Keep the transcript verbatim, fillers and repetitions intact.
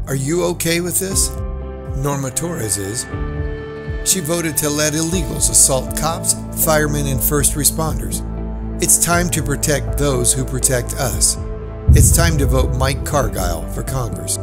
Are you okay with this? Norma Torres is. She voted to let illegals assault cops, firemen, and first responders. It's time to protect those who protect us. It's time to vote Mike Cargile for Congress.